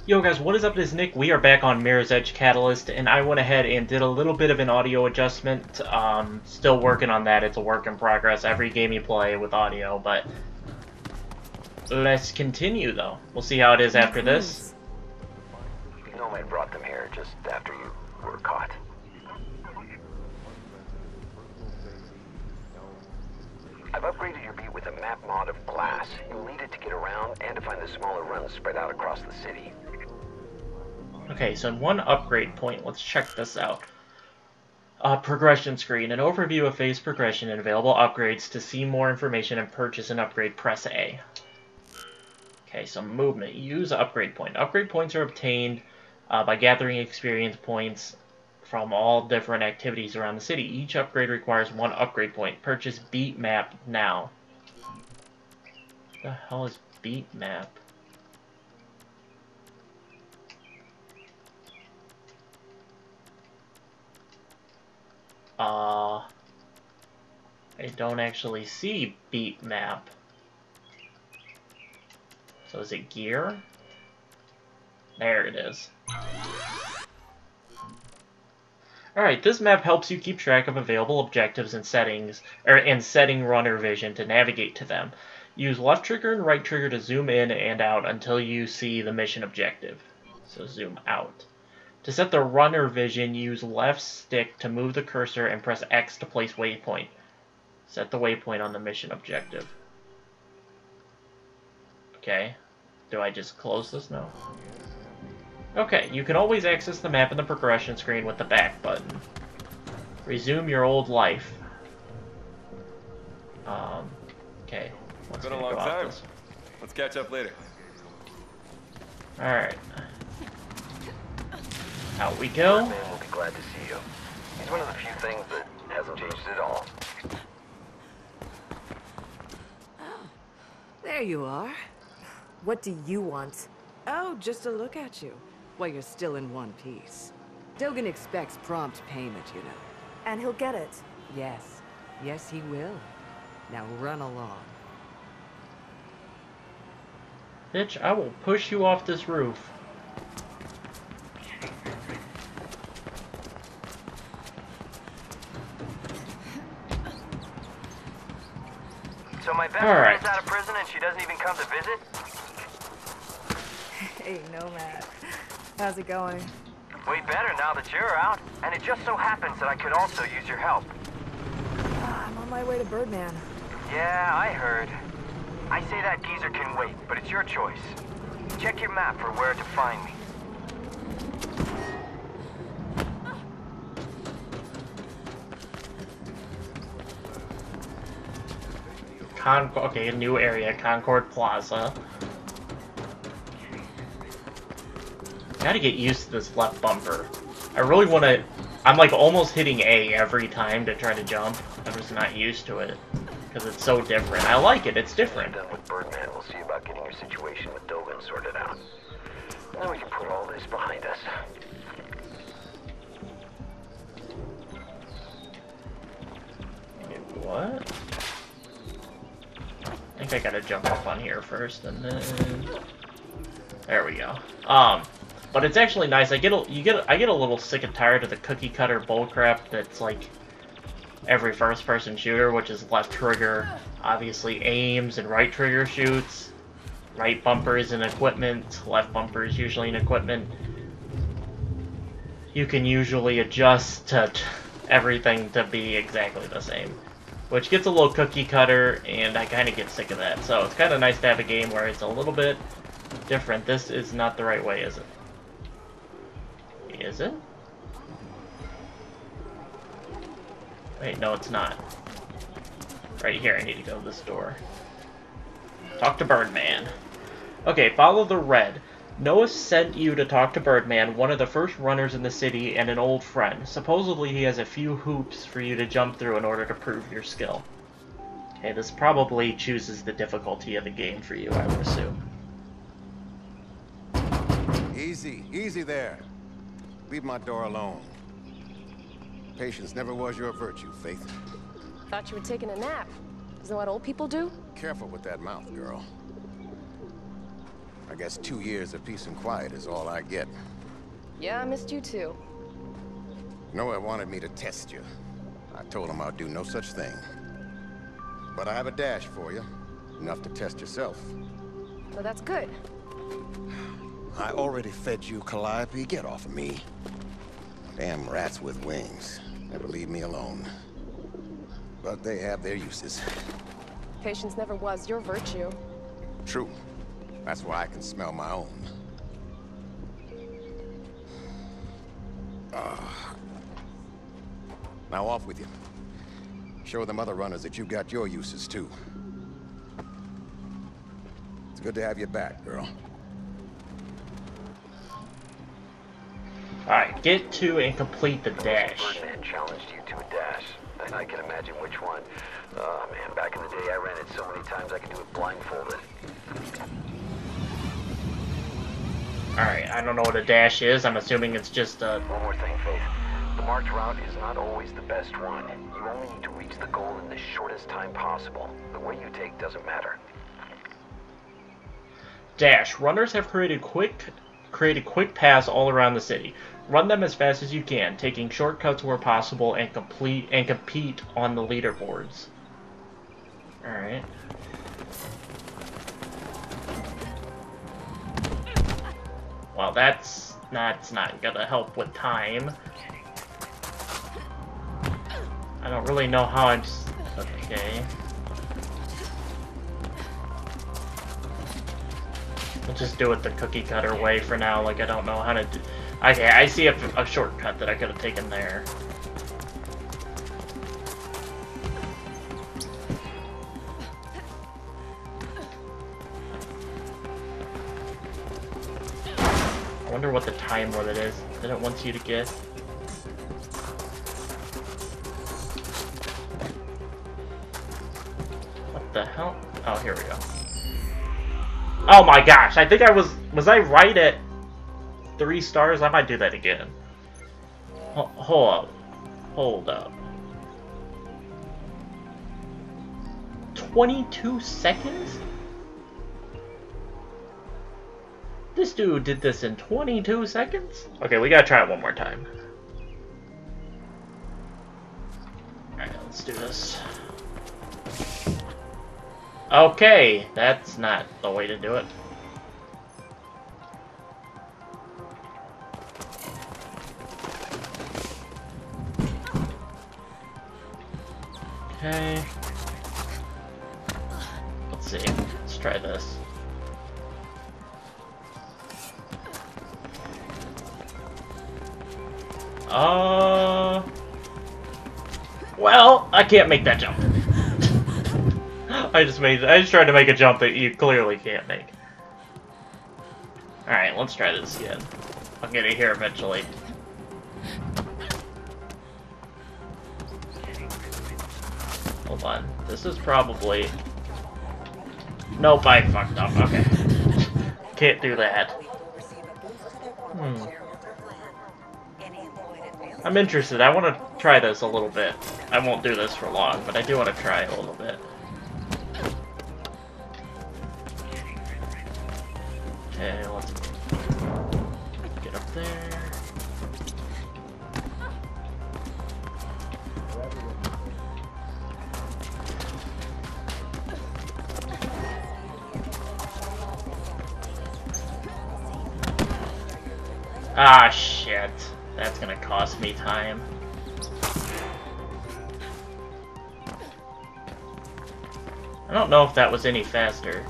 Yo guys, what is up? It is Nick. We are back on Mirror's Edge Catalyst, and I went ahead and did a little bit of an audio adjustment. Still working on that. It's a work in progress. Every game you play with audio, but let's continue though. We'll see how it is after this. Nomad brought them here just after you were caught. I've upgraded your beat with a map mod of glass. You'll need it to get around and to find the smaller runs spread out across the city. Okay, so in one upgrade point, let's check this out. Progression screen. An overview of phase progression and available upgrades. To see more information and purchase an upgrade, press A. Okay, so movement. Use upgrade point. Upgrade points are obtained by gathering experience points from all different activities around the city. Each upgrade requires one upgrade point. Purchase beat map now. What the hell is beat map? I don't actually see beat map. So is it gear? There it is. Alright, this map helps you keep track of available objectives and settings, and setting runner vision to navigate to them. Use left trigger and right trigger to zoom in and out until you see the mission objective. So zoom out. To set the runner vision, use left stick to move the cursor and press X to place waypoint. Set the waypoint on the mission objective. Okay. Do I just close this now? Okay, you can always access the map in the progression screen with the back button. Resume your old life. Okay. It's been a long time. Let's catch up later. Alright. Out we go. Man will be glad to see you. He's one of the few things that hasn't changed at all. There you are. What do you want? Oh, just to look at you. While you're still in one piece. Dogen expects prompt payment, you know. And he'll get it. Yes. Yes, he will. Now run along. Bitch, I will push you off this roof. So my best friend's out of prison and she doesn't even come to visit? Hey, Nomad. How's it going? Way better now that you're out. And it just so happens that I could also use your help. I'm on my way to Birdman. Yeah, I heard. I say that geezer can wait, but it's your choice. Check your map for where to find me. Okay, a new area, Concord Plaza. Gotta get used to this left bumper. I really wanna... I'm like almost hitting A every time to try to jump. I'm just not used to it. Because it's so different. I like it, it's different. Done with Birdman, we'll see about getting your situation with Dogen sorted out. Then we can put all this behind us. What? I think I gotta jump up on here first, and then... There we go. But it's actually nice. I get a little sick and tired of the cookie cutter bullcrap that's like every first-person shooter, which is left trigger, obviously aims, and right trigger shoots. Right bumper is in equipment, left bumper is usually in equipment. You can usually adjust to everything to be exactly the same, which gets a little cookie cutter, and I kind of get sick of that. So it's kind of nice to have a game where it's a little bit different. This is not the right way, is it? Is it? Wait, no, it's not. Right here, I need to go to this door. Talk to Birdman. Okay, follow the red. Noah sent you to talk to Birdman, one of the first runners in the city and an old friend. Supposedly he has a few hoops for you to jump through in order to prove your skill. Okay, this probably chooses the difficulty of the game for you, I would assume. Easy, easy there. Leave my door alone. Patience never was your virtue, Faith. Thought you were taking a nap. Isn't that what old people do? Careful with that mouth, girl. I guess 2 years of peace and quiet is all I get. Yeah, I missed you too. Noah wanted me to test you. I told him I'd do no such thing. But I have a dash for you. Enough to test yourself. Well, that's good. I already fed you, Calliope. Get off of me. Damn rats with wings. Never leave me alone. But they have their uses. Patience never was your virtue. True. That's why I can smell my own. Now off with you. Show them other runners that you got your uses too. It's good to have you back, girl. Alright, get to and complete the dash. Birdman challenged you to a dash, and I can imagine which one. Oh man, back in the day I ran it so many times I could do it blindfolded. Alright, I don't know what a dash is. I'm assuming it's just a... One more thing, Faith. The march route is not always the best one. You only need to reach the goal in the shortest time possible. The way you take doesn't matter. Dash. Runners have created quick paths all around the city. Run them as fast as you can, taking shortcuts where possible and compete on the leaderboards. Alright. Well, that's not gonna help with time. I don't really know how I'm... Okay. We'll just do it the cookie cutter way for now, like I don't know how to do... Okay, I see a shortcut that I could have taken there. I wonder what the time limit is that it wants you to get. What the hell? Oh, here we go. Oh my gosh, I think I was I right at 3 stars? I might do that again. Hold up. 22 seconds? This dude did this in 22 seconds? Okay, we gotta try it one more time. Alright, let's do this. Okay, that's not the way to do it. Okay. Let's see. Let's try this. Well, I can't make that jump. I just tried to make a jump that you clearly can't make. Alright, let's try this again. I'll get it here eventually. Hold on. This is probably... Nope, I fucked up. Okay. Can't do that. I'm interested. I want to try this a little bit. I won't do this for long, but I do want to try it a little bit. Okay, let's get up there. Ah, shit. That's gonna cost me time. I don't know if that was any faster.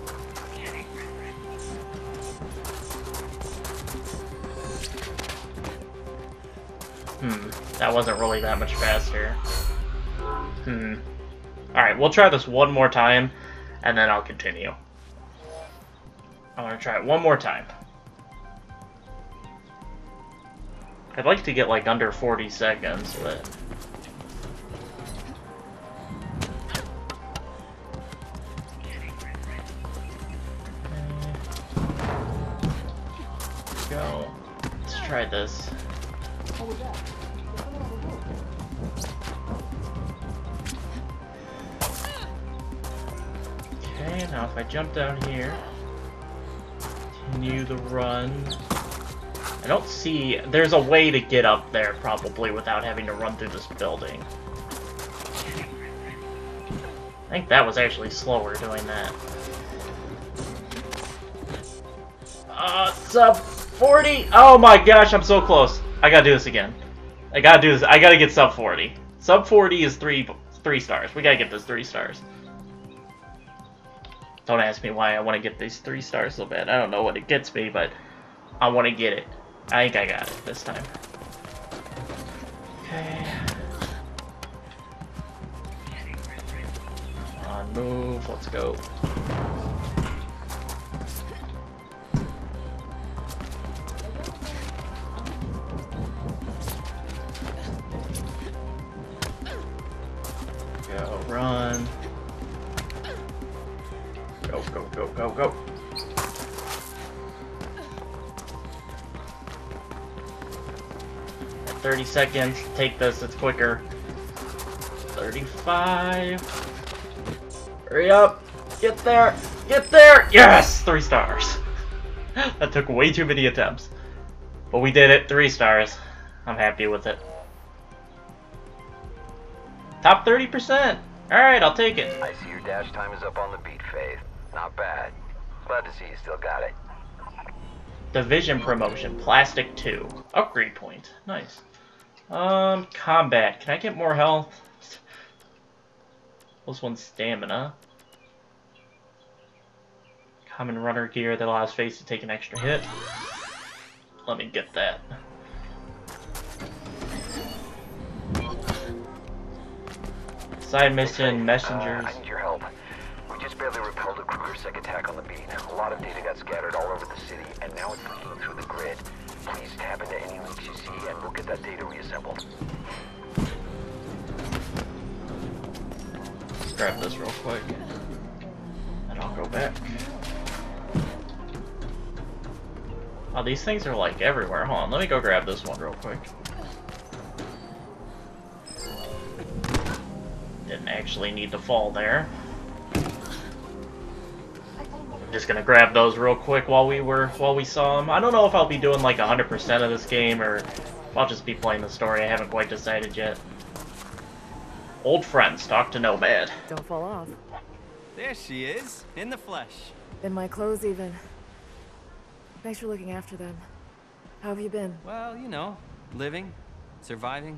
That wasn't really that much faster. Alright, we'll try this one more time, and then I'll continue. I want to try it one more time. I'd like to get like under 40 seconds, but... Go. Let's try this. Okay, now if I jump down here... continue the run. I don't see... There's a way to get up there, probably, without having to run through this building. I think that was actually slower doing that. Sub 40! Oh my gosh, I'm so close. I gotta do this again. I gotta do this. I gotta get sub 40. Sub 40 is three stars. We gotta get this 3 stars. Don't ask me why I want to get these 3 stars so bad. I don't know what it gets me, but I want to get it. I think I got it this time. Okay. Come on, move. Let's go. Go, run. Go, go, go, go, go. At 30 seconds, take this, it's quicker. 35. Hurry up! Get there! Get there! Yes! 3 stars. That took way too many attempts. But we did it, 3 stars. I'm happy with it. Top 30%! Alright, I'll take it. I see your dash time is up on the beat, Faith. Not bad. Glad to see you still got it. Division promotion, Plastic 2. Upgrade point. Nice. Combat. Can I get more health? This one's stamina. Common runner gear that allows Face to take an extra hit. Let me get that. Side mission, messengers. I need your help. We just barely repelled a Kruger-Sec attack on the beat. A lot of data got scattered all over the city, and now it's leaking through the grid. Please tap into any leaks you see, and we'll get that data reassembled. Let's grab this real quick, and I'll go back. Oh, these things are like everywhere. Hold on, let me go grab this one real quick. Didn't actually need to fall there. I'm just gonna grab those real quick while we saw them. I don't know if I'll be doing like 100% of this game or if I'll just be playing the story. I haven't quite decided yet. Old friends, talk to Nomad. Don't fall off. There she is, in the flesh. In my clothes, even. Thanks for looking after them. How have you been? Well, you know, living, surviving.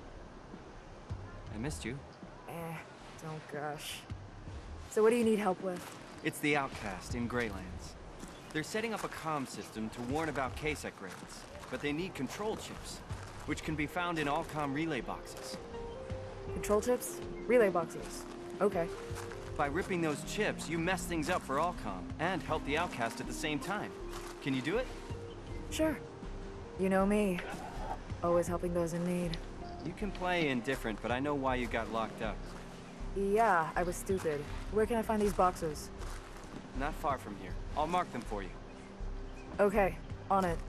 I missed you. Don't gush. So what do you need help with? It's the Outcast in Greylands. They're setting up a comm system to warn about KSEC raids, but they need control chips, which can be found in all comm relay boxes. Control chips? Relay boxes. Okay. By ripping those chips, you mess things up for Allcom and help the Outcast at the same time. Can you do it? Sure. You know me. Always helping those in need. You can play indifferent, but I know why you got locked up. Yeah, I was stupid. Where can I find these boxes? Not far from here. I'll mark them for you. Okay, on it.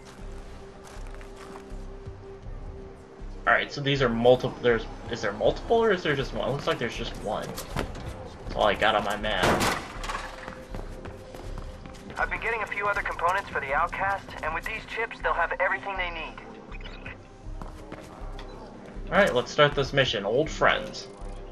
Alright, so these are multiple. Is there multiple or is there just one? It looks like there's just one. That's all I got on my map. I've been getting a few other components for the Outcast, and with these chips, they'll have everything they need. Alright, let's start this mission. Old friends.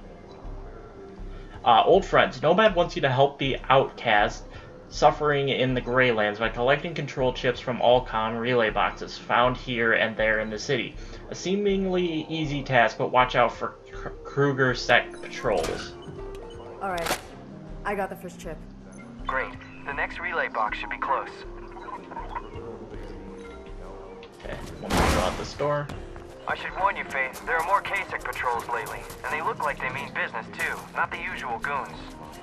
Old friends. Nomad wants you to help the Outcast suffering in the Greylands by collecting control chips from all comm relay boxes found here and there in the city. A seemingly easy task, but watch out for Kruger-Sec patrols. Alright, I got the first chip. Great. The next relay box should be close. Okay, one more go out this door. I should warn you, Faith, there are more KSEC patrols lately, and they look like they mean business too, not the usual goons.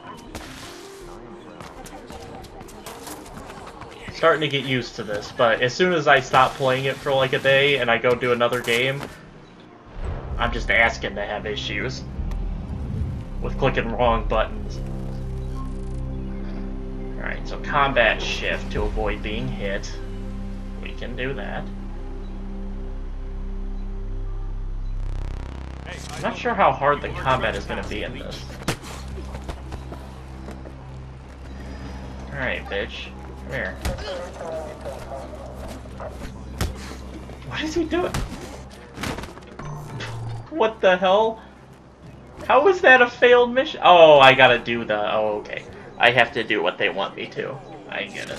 Starting to get used to this, but as soon as I stop playing it for like a day and I go do another game, I'm just asking to have issues with clicking wrong buttons. Alright, so combat shift to avoid being hit. We can do that. I'm not sure how hard the combat is going to be in this. Alright, bitch. Here. What is he doing? What the hell? How is that a failed mission? Oh, I gotta do the... Oh, okay. I have to do what they want me to. I get it.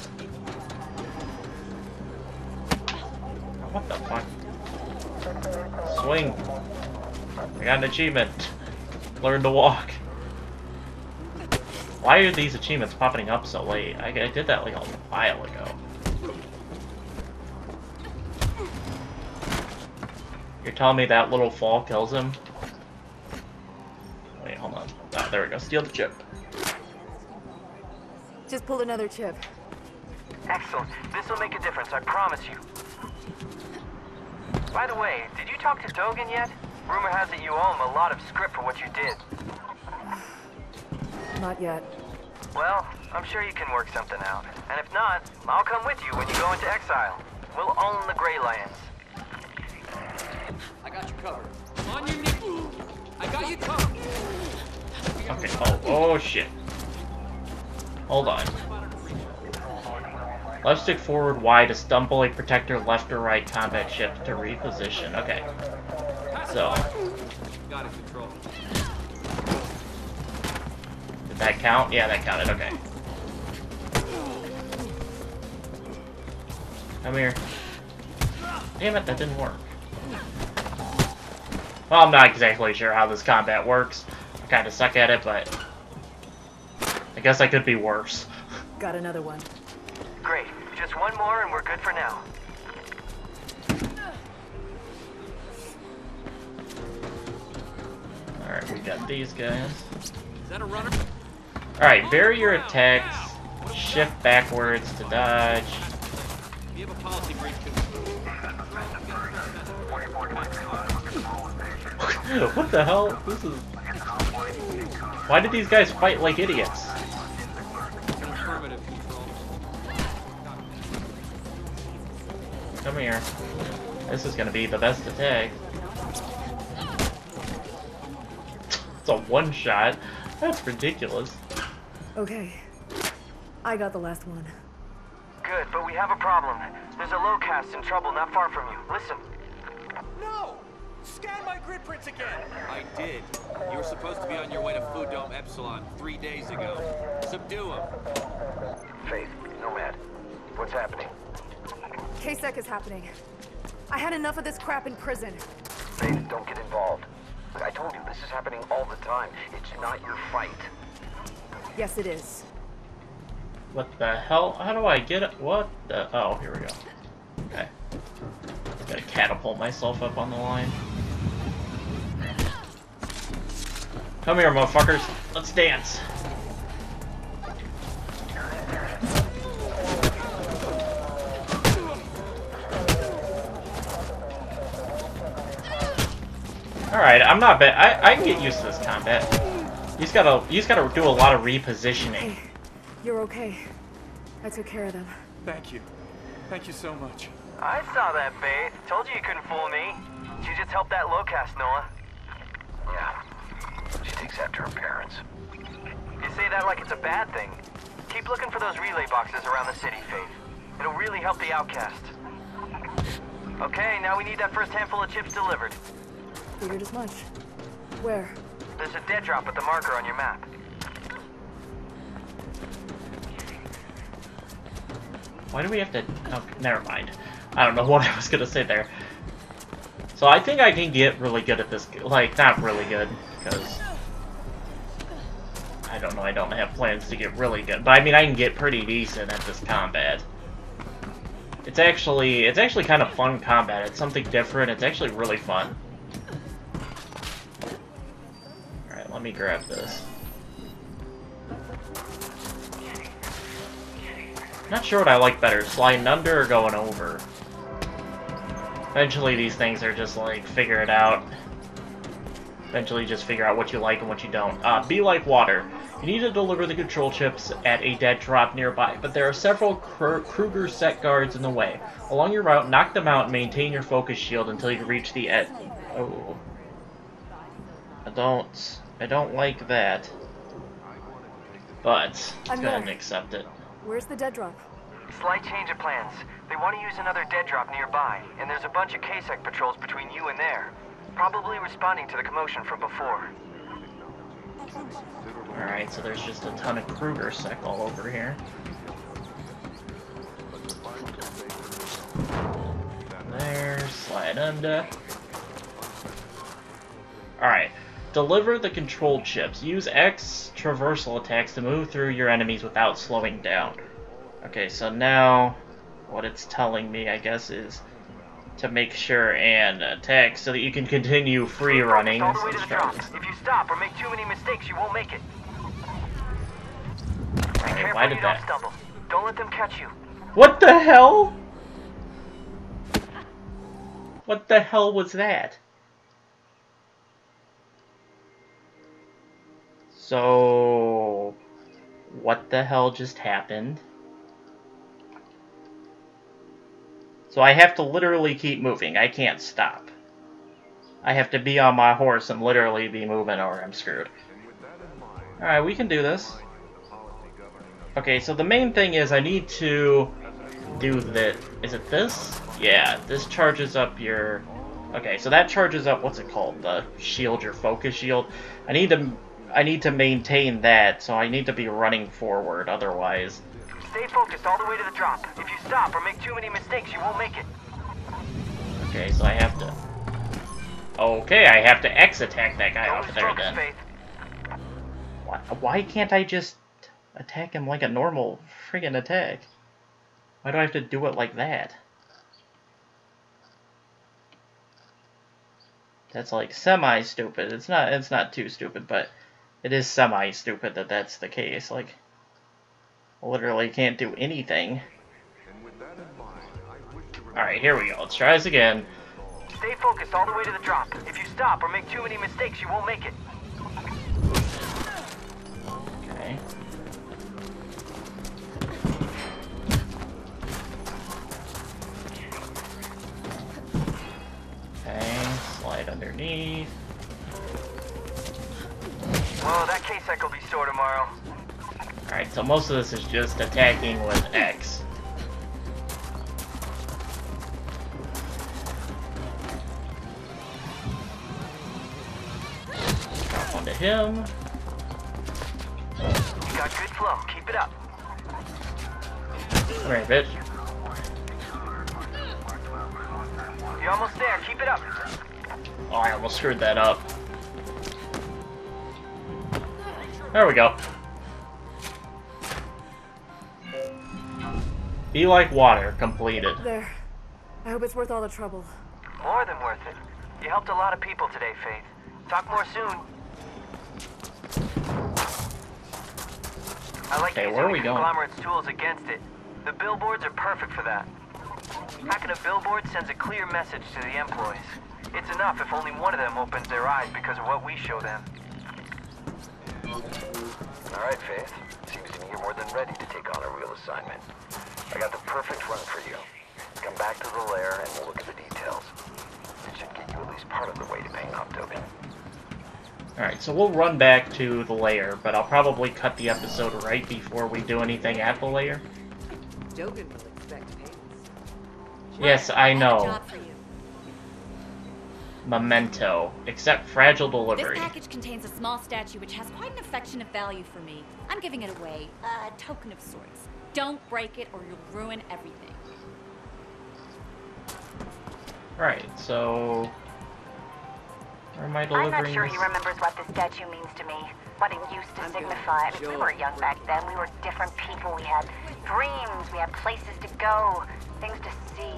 What the fuck? Swing. I got an achievement. Learn to walk. Why are these achievements popping up so late? I did that like a while ago. You're telling me that little fall kills him? Wait, hold on. Ah, there we go. Steal the chip. Just pulled another chip. Excellent. This will make a difference, I promise you. By the way, did you talk to Dogen yet? Rumor has it you owe him a lot of script for what you did. Not yet. Well, I'm sure you can work something out. And if not, I'll come with you when you go into exile. We'll own the Grey Lands. I got you covered. On your knees. I got you covered. Okay, oh shit. Hold on. Left stick forward Y to stumble a protector left or right combat ship to reposition. Okay. So. Got it, control. Did that count? Yeah, that counted. Okay. Come here. Damn it, that didn't work. Well, I'm not exactly sure how this combat works. I kind of suck at it, but I guess I could be worse. Got another one. Great. Just one more and we're good for now. Alright, we got these guys. Is that a runner? Alright, vary your attacks. Shift backwards to dodge. You have a policy breach. What the hell? This is... Why did these guys fight like idiots? Affirmative, control. Come here. This is gonna be the best attack. It's a one-shot. That's ridiculous. Okay. I got the last one. Good, but we have a problem. There's a lowcast in trouble not far from you. Listen. No! Scan my grid prints again! I did. You were supposed to be on your way to Food Dome Epsilon 3 days ago. Subdue him. Faith, Nomad, what's happening? KSEC is happening. I had enough of this crap in prison. Faith, don't get involved. Look, I told you, this is happening all the time. It's not your fight. Yes, it is. What the hell? How do I get it? What the? Oh, here we go. Okay. Gotta catapult myself up on the line. Come here, motherfuckers. Let's dance. Alright, I'm not bad. I can get used to this combat. You just gotta do a lot of repositioning. Hey, you're okay. I took care of them. Thank you. Thank you so much. I saw that, Faith. Told you couldn't fool me. She just helped that lowcast, Noah. Yeah. She takes after her parents. You say that like it's a bad thing. Keep looking for those relay boxes around the city, Faith. It'll really help the outcast. Okay, now we need that first handful of chips delivered. Figured as much. Where? There's a dead drop at the marker on your map. Why do we have to... Oh, never mind. I don't know what I was gonna say there. So I think I can get really good at this. Like, not really good, because... I don't know, I don't have plans to get really good. But I mean, I can get pretty decent at this combat. It's actually kind of fun combat. It's something different. It's actually really fun. Alright, let me grab this. Not sure what I like better, sliding under or going over. Eventually these things are just like, figure it out. Eventually just figure out what you like and what you don't. Be like water. You need to deliver the control chips at a dead drop nearby, but there are several Kruger set guards in the way. Along your route, knock them out and maintain your focus shield until you reach the edge. Oh. I don't like that. But, let's go ahead and accept it. Where's the dead drop? Slight change of plans. They want to use another dead drop nearby, and there's a bunch of KSEC patrols between you and there. Probably responding to the commotion from before. Alright, so there's just a ton of KrugerSec all over here. There, slide under. Alright. Deliver the control chips. Use X traversal attacks to move through your enemies without slowing down. Okay, so now what it's telling me, I guess, is to make sure and attack so that you can continue free running. All the way to the drop. If you stop or make too many mistakes, you won't make it. Be careful why did you don't that? stumble. Don't let them catch you. What the hell? What the hell was that? So, what the hell just happened? So I have to literally keep moving. I can't stop. I have to be on my horse and literally be moving or I'm screwed. Alright, we can do this. Okay, so the main thing is I need to do the... Is it this? Yeah, this charges up your... Okay, so that charges up, what's it called? The shield, your focus shield. I need to maintain that, so I need to be running forward, otherwise... Stay focused all the way to the drop. If you stop or make too many mistakes, you won't make it. Okay, so I have to... Okay, I have to X-attack that guy over there then. Faith. Why can't I just attack him like a normal friggin' attack? Why do I have to do it like that? That's like semi-stupid. It's not too stupid, but it is semi-stupid that that's the case. Like, I literally can't do anything. Alright, here we go. Let's try this again. Stay focused all the way to the drop. If you stop or make too many mistakes, you won't make it. Okay. Okay, slide underneath. Whoa, that KSEC will be sore tomorrow. Alright, so most of this is just attacking with X. Drop onto him. You got good flow. Keep it up. Alright, bitch. You're almost there. Keep it up. Oh, I almost screwed that up. There we go. Be like water, completed. There. I hope it's worth all the trouble. More than worth it. You helped a lot of people today, Faith. Talk more soon. I like Okay, using where are we the going? conglomerate's tools against it. The billboards are perfect for that. Hacking a billboard sends a clear message to the employees. It's enough if only one of them opens their eyes because of what we show them. All right, Faith. Seems to me you're more than ready to take on a real assignment. I got the perfect run for you. Come back to the lair and we'll look at the details. It should get you at least part of the way to paying off Dogan. Alright, so we'll run back to the lair, but I'll probably cut the episode right before we do anything at the lair. Dogan will expect payments. Yes, I know. Job for you. Memento. Accept fragile delivery. This package contains a small statue which has quite an affectionate value for me. I'm giving it away. A token of sorts. Don't break it or you'll ruin everything. Right, so... Where am I delivering I'm not sure this? he remembers what this statue means to me. What it used to signify. I mean, we were young back then. We were different people. We had dreams. We had places to go. Things to see.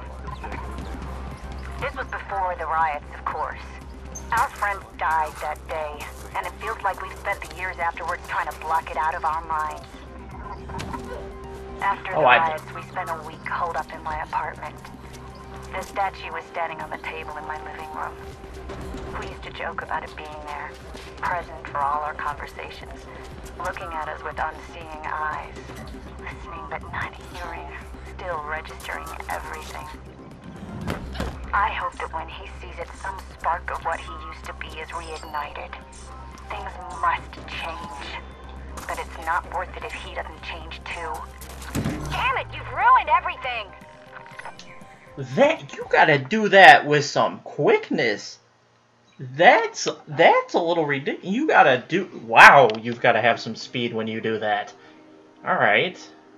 This was before the riots, of course. Our friends died that day, and it feels like we've spent the years afterwards trying to block it out of our minds. After the riots, we spent a week holed up in my apartment. The statue was standing on the table in my living room. We used to joke about it being there, present for all our conversations, looking at us with unseeing eyes, listening but not hearing, still registering everything. I hope that when he sees it, some spark of what he used to be is reignited. Things must change. but it's not worth it if he doesn't change too. Damn it, you've ruined everything! That, you gotta do that with some quickness. That's a little ridiculous. You gotta do, wow, you've gotta have some speed when you do that. Alright.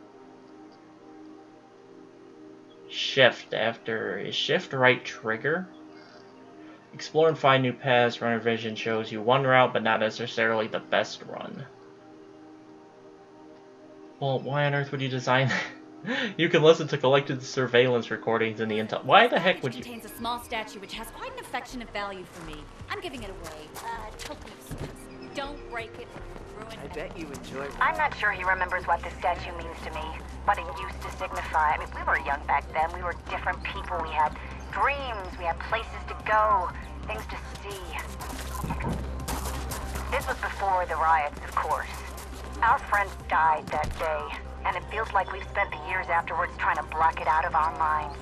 Shift after, is shift right trigger? Explore and find new paths. Runner vision shows you one route, but not necessarily the best run. Well, why on earth would you design that? You can listen to collected surveillance recordings in the intel. Why the heck would you? It contains a small statue which has quite an affectionate value for me. I'm giving it away. Token of sorts. Don't break it or ruin it. I bet you enjoy it. I'm not sure he remembers what this statue means to me, what it used to signify. I mean, we were young back then. We were different people. We had dreams. We had places to go, things to see. This was before the riots, of course. Our friends died that day, and it feels like we've spent the years afterwards trying to block it out of our minds.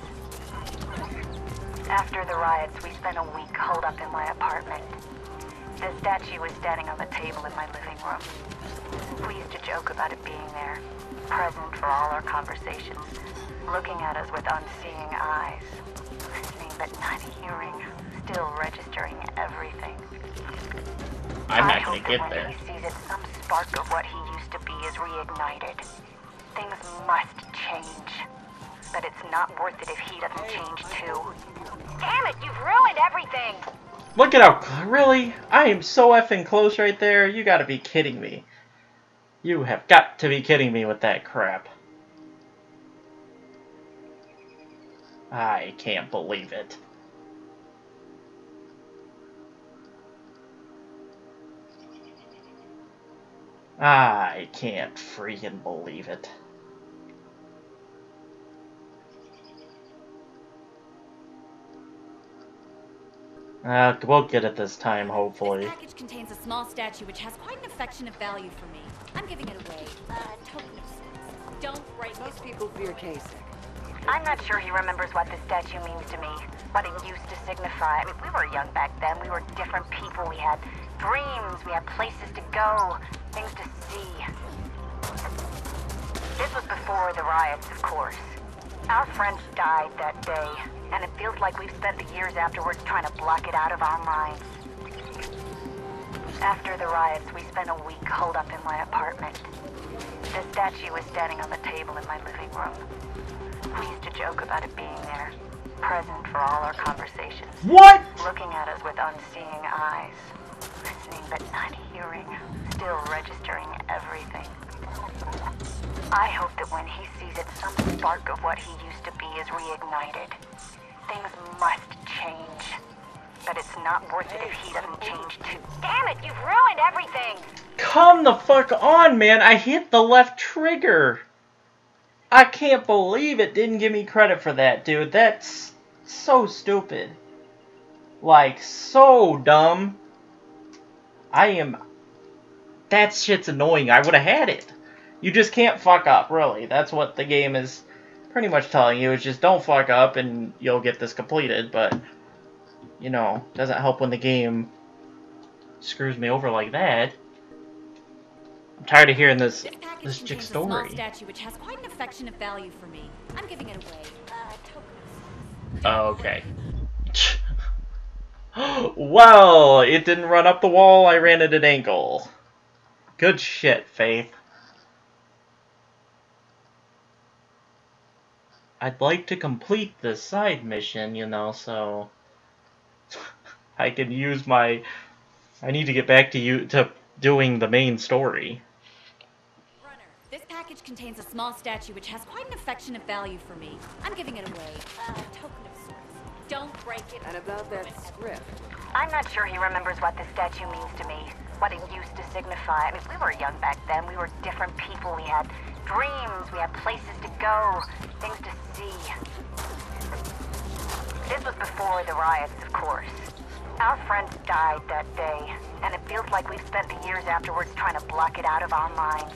After the riots, we spent a week holed up in my apartment. The statue was standing on the table in my living room. We used to joke about it being there, present for all our conversations, looking at us with unseeing eyes, listening but not hearing, still registering everything. I'm not gonna get when there. he sees it, some spark of what he used to be is reignited. Things must change. But it's not worth it if he doesn't change too. Damn it, you've ruined everything! Look at how, really? I am so effing close right there. You gotta be kidding me. You have got to be kidding me with that crap. I can't believe it. I can't freaking believe it. We'll get it this time, hopefully. This package contains a small statue which has quite an affectionate value for me. I'm giving it away. Token of sorts. Don't break it. Most people fear Kasich. I'm not sure he remembers what this statue means to me, what it used to signify. I mean, we were young back then. We were different people. We had dreams. We had places to go, things to see. This was before the riots, of course. Our friends died that day, and it feels like we've spent the years afterwards trying to block it out of our minds. After the riots, we spent a week holed up in my apartment. The statue was standing on the table in my living room. We used to joke about it being there, present for all our conversations. What? Looking at us with unseeing eyes, listening but not hearing, still registering everything. I hope that when he sees it, some spark of what he used to be is reignited. Things must change. But it's not worth it if he doesn't change too. Damn it, you've ruined everything! Come the fuck on, man. I hit the left trigger. I can't believe it didn't give me credit for that, dude. That's so stupid. Like, so dumb. That shit's annoying. I would have had it. You just can't fuck up, really. That's what the game is pretty much telling you. Is just don't fuck up and you'll get this completed. But, you know, doesn't help when the game screws me over like that. I'm tired of hearing this chick story. Small statue which has quite an affectionate value for me. I'm giving it away. Okay. Well, it didn't run up the wall. I ran at an angle. Good shit, Faith. I'd like to complete this side mission, you know, so I can use my... I need to get back to doing the main story. Runner, this package contains a small statue which has quite an affectionate value for me. I'm giving it away. Token of sorts. Don't break it. And about that script. I'm not sure he remembers what this statue means to me, what it used to signify. I mean, we were young back then. We were different people. We had dreams. We had places to go, things to see. This was before the riots, of course. Our friends died that day, and it feels like we've spent the years afterwards trying to block it out of our minds.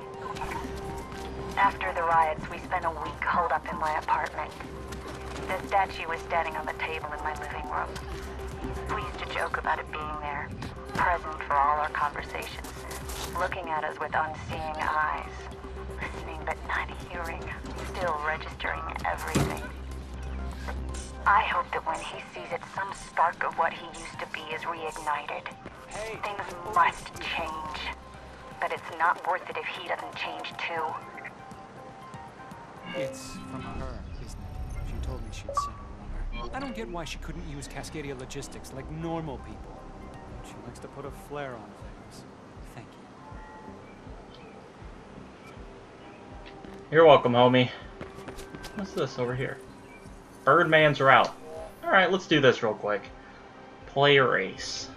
After the riots, we spent a week holed up in my apartment. The statue was standing on the table in my living room. We used to joke about it being there, present for all our conversations, looking at us with unseeing eyes, listening but not hearing, still registering everything. I hope that when he sees it, some spark of what he used to be is reignited. Things must change. But it's not worth it if he doesn't change too. It's from her, isn't it? She told me she'd sent a runner. I don't get why she couldn't use Cascadia Logistics like normal people. She likes to put a flair on things. Thank you. You're welcome, homie. What's this over here? Birdman's route. Alright, let's do this real quick. Play race.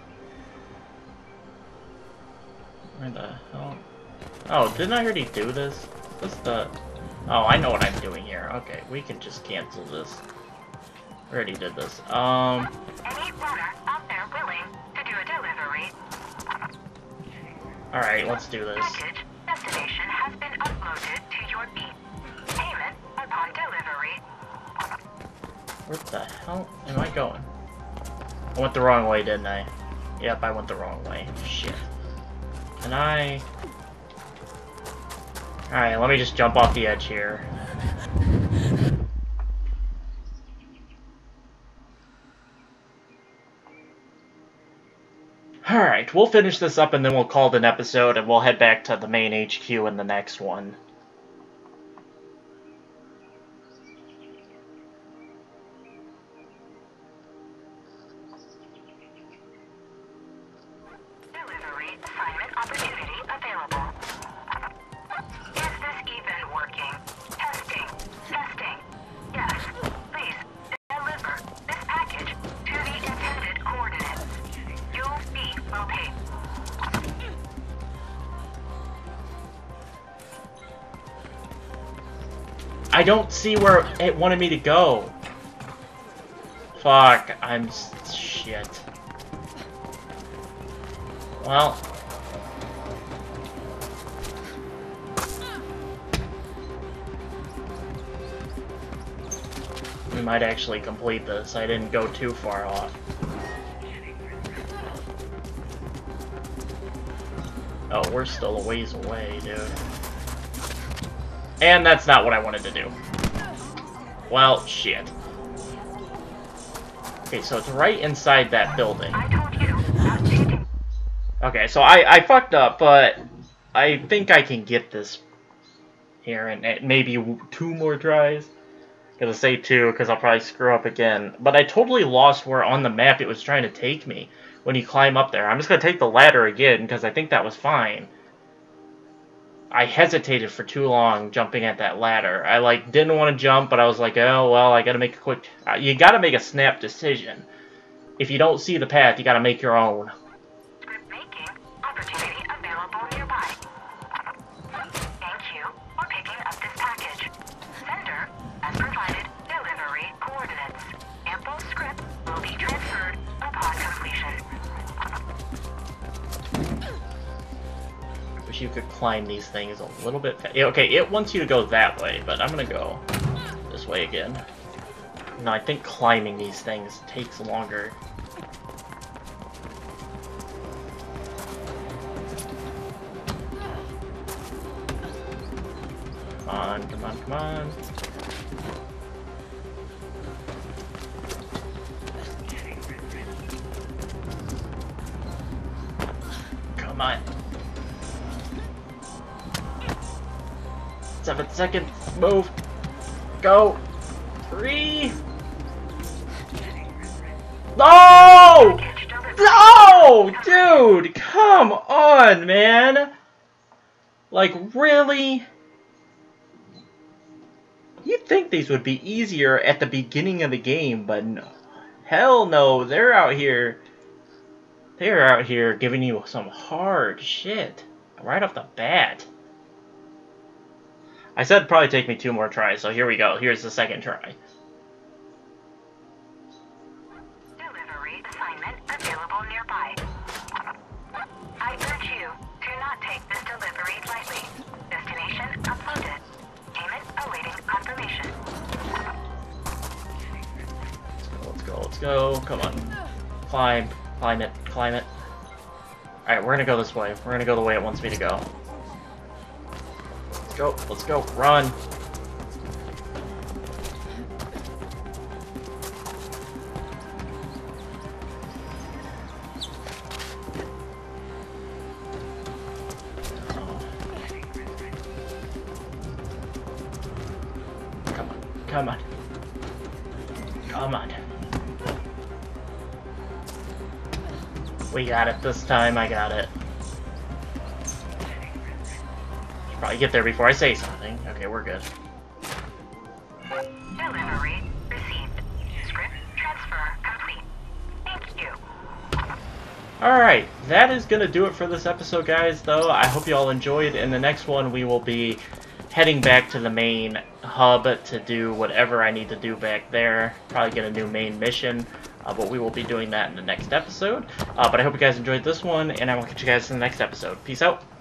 Where the hell? Oh, didn't I already do this? What's the... Oh, I know what I'm doing here. Okay, we can just cancel this. We already did this. Any runner out there willing to do a delivery? Alright, let's do this. Package destination has been uploaded to your beat. Payment upon delivery. Where the hell am I going? I went the wrong way, didn't I? Yep, I went the wrong way. Shit. Can I... Alright, let me just jump off the edge here. Alright, we'll finish this up and then we'll call it an episode and we'll head back to the main HQ in the next one. Delivery assignment opportunity available. Is this even working? Testing. Testing. Yes. Please deliver this package to the intended coordinates. You'll be well paid. I don't see where it wanted me to go. Fuck, I'm shit. Well. We might actually complete this. I didn't go too far off. Oh, we're still a ways away, dude. And that's not what I wanted to do. Well, shit. Okay, so it's right inside that building. Okay, so I fucked up, but I think I can get this here and maybe 2 more tries. I'm gonna say 2 because I'll probably screw up again. But I totally lost where on the map it was trying to take me when you climb up there. I'm just gonna take the ladder again because I think that was fine. I hesitated for too long jumping at that ladder. I didn't want to jump, but I was like, oh well, I gotta make a quick. You gotta make a snap decision. If you don't see the path, you gotta make your own. Making opportunity available nearby. Thank you for picking up this package. Sender has provided delivery coordinates. Ample script will be transferred upon completion. Wish you could climb these things a little bit. Okay, it wants you to go that way, but I'm gonna go this way again. No, I think climbing these things takes longer. Come on, come on, come on. Come on. 7 seconds. Move. Go. 3. No! No! Dude, come on, man. Like, really? You'd think these would be easier at the beginning of the game, but no. Hell no. They're out here giving you some hard shit right off the bat. I said it'd probably take me 2 more tries, so here we go. Here's the second try. Delivery assignment available nearby. I urge you to not take this delivery lightly. Destination uploaded. Payment awaiting confirmation. Let's go, let's go. Come on. Climb. Climb it. Climb it. Alright, we're gonna go this way. We're gonna go the way it wants me to go. Let's go. Let's go. Run. Come on. Come on. We got it this time. I got it. Should probably get there before I say something. Okay, we're good. Delivery received. Script transfer complete. Thank you. Alright, that is going to do it for this episode, guys, though. I hope you all enjoyed. In the next one, we will be heading back to the main hub to do whatever I need to do back there. Probably get a new main mission, but we will be doing that in the next episode. But I hope you guys enjoyed this one, and I will catch you guys in the next episode. Peace out.